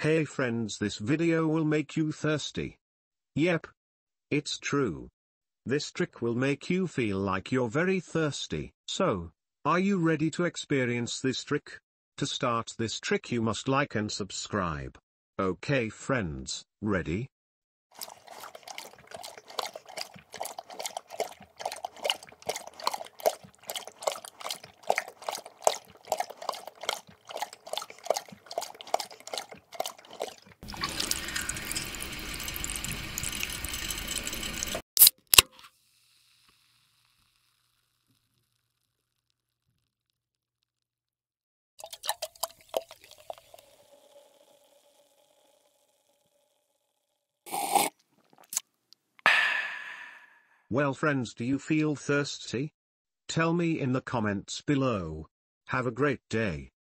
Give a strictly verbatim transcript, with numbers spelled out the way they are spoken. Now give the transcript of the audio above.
Hey friends, this video will make you thirsty. Yep. It's true. This trick will make you feel like you're very thirsty. So, are you ready to experience this trick? To start this trick you must like and subscribe. Okay friends, ready? Well friends, do you feel thirsty? Tell me in the comments below. Have a great day.